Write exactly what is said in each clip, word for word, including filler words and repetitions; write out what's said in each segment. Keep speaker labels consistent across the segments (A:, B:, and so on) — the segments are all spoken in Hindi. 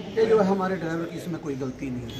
A: ये जो है हमारे ड्राइवर की इसमें कोई गलती नहीं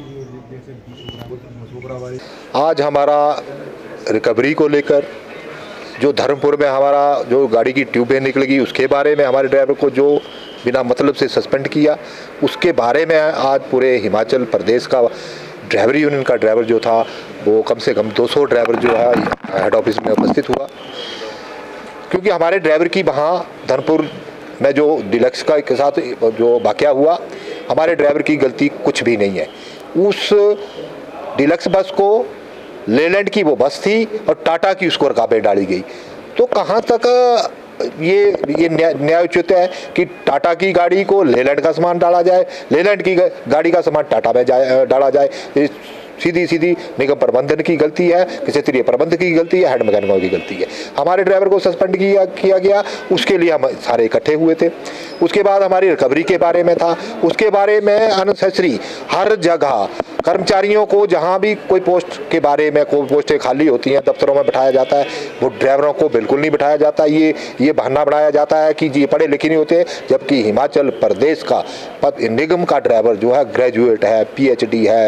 A: है।
B: आज हमारा रिकवरी को लेकर जो धर्मपुर में हमारा जो गाड़ी की ट्यूबें निकल गई उसके बारे में हमारे ड्राइवर को जो बिना मतलब से सस्पेंड किया, उसके बारे में आज पूरे हिमाचल प्रदेश का ड्राइवर यूनियन का ड्राइवर जो था वो कम से कम दो सौ ड्राइवर जो है हेड ऑफिस में उपस्थित हुआ। क्योंकि हमारे ड्राइवर की वहाँ धर्मपुर में जो डिलक्स का के साथ जो वाक़या हुआ, हमारे ड्राइवर की गलती कुछ भी नहीं है। उस डिलक्स बस को लेलैंड की वो बस थी और टाटा की उसको रकाबे डाली गई। तो कहाँ तक ये ये न्याय उचित है कि टाटा की गाड़ी को लेलैंड का सामान डाला जाए, लेलैंड की गाड़ी का सामान टाटा में जाए डाला जाए। सीधी सीधी निगम प्रबंधन की गलती है, क्षेत्रीय प्रबंधन की गलती है, हेड मैकेनिकों की गलती है। हमारे ड्राइवर को सस्पेंड किया किया गया, उसके लिए हम सारे इकट्ठे हुए थे। उसके बाद हमारी रिकवरी के बारे में था, उसके बारे में अननेसेसरी हर जगह कर्मचारियों को जहां भी कोई पोस्ट के बारे में कोई पोस्टें खाली होती हैं दफ्तरों में बिठाया जाता है, वो ड्राइवरों को बिल्कुल नहीं बिठाया जाता। ये ये बहाना बनाया जाता है कि ये पढ़े लिखे नहीं होते, जबकि हिमाचल प्रदेश का निगम का ड्राइवर जो है ग्रेजुएट है, पीएचडी है,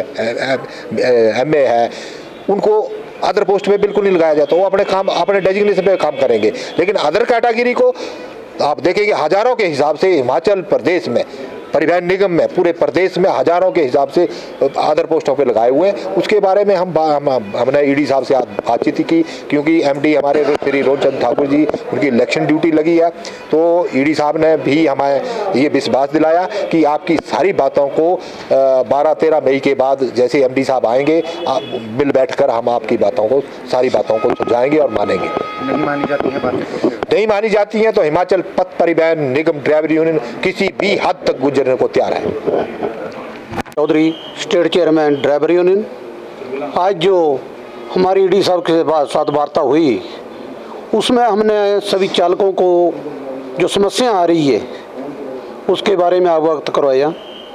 B: एमए है, उनको अदर पोस्ट पे बिल्कुल नहीं लगाया जाता। वो अपने काम अपने डेजिग्नेशन पे काम करेंगे। लेकिन अदर कैटेगरी को आप देखेंगे हजारों के हिसाब से हिमाचल प्रदेश में परिवहन निगम में पूरे प्रदेश में हजारों के हिसाब से अदर पोस्टों पे लगाए हुए हैं। उसके बारे में हम, हम हमने ईडी साहब से बातचीत की, क्योंकि एमडी हमारे श्री रोनचंद ठाकुर जी उनकी इलेक्शन ड्यूटी लगी है। तो ईडी साहब ने भी हमें ये विश्वास दिलाया कि आपकी सारी बातों को बारह तेरह मई के बाद जैसे एमडी साहब आएंगे मिल बैठकर हम आपकी बातों को सारी बातों को सुलझाएंगे और मानेंगे।
C: नहीं मानी जाती है बातें
B: नहीं मानी जाती हैं तो हिमाचल पथ परिवहन निगम ड्राइवर यूनियन किसी भी हद तक गुजरने को तैयार है।
A: Chaudhary state chairman driver union. आज जो हमारी ईडी साहब के साथ वार्ता हुई उसमें हमने सभी चालकों को जो समस्या आ रही है उसके बारे में अवगत करवाया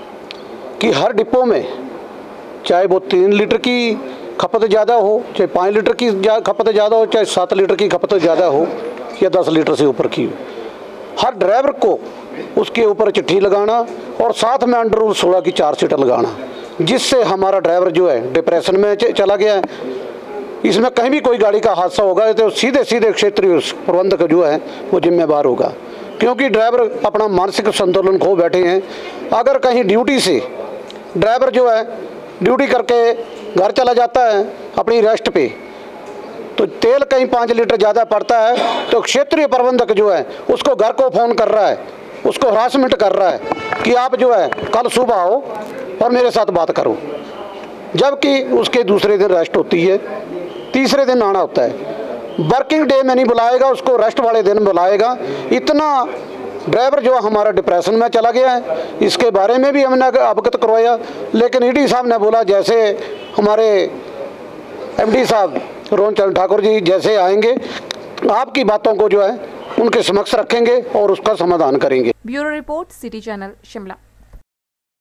A: कि हर डिपो में चाहे वो तीन लीटर की खपत ज़्यादा हो, चाहे पाँच लीटर की खपत ज़्यादा हो, चाहे सात लीटर की खपत ज़्यादा हो या दस लीटर से ऊपर की हो, हर ड्राइवर को उसके ऊपर चिट्ठी लगाना और साथ में अंडर रूल सोलह की चार सीटर लगाना, जिससे हमारा ड्राइवर जो है डिप्रेशन में चला गया है। इसमें कहीं भी कोई गाड़ी का हादसा होगा तो सीधे सीधे क्षेत्रीय प्रबंधक जो है वो जिम्मेवार होगा, क्योंकि ड्राइवर अपना मानसिक संतुलन खो बैठे हैं। अगर कहीं ड्यूटी से ड्राइवर जो है ड्यूटी करके घर चला जाता है अपनी रेस्ट पे, तो तेल कहीं पाँच लीटर ज़्यादा पड़ता है तो क्षेत्रीय प्रबंधक जो है उसको घर को फ़ोन कर रहा है, उसको हरासमेंट कर रहा है कि आप जो है कल सुबह आओ और मेरे साथ बात करो, जबकि उसके दूसरे दिन रेस्ट होती है, तीसरे दिन आना होता है। वर्किंग डे में नहीं बुलाएगा, उसको रेस्ट वाले दिन बुलाएगा। इतना ड्राइवर जो हमारा डिप्रेशन में चला गया है, इसके बारे में भी हमने अवगत करवाया। लेकिन ईडी साहब ने बोला जैसे हमारे एमडी साहब रोनचंद ठाकुर जी जैसे आएंगे आपकी बातों को जो है उनके समक्ष रखेंगे और उसका समाधान करेंगे।
D: Bureau report, city channel, Shimla.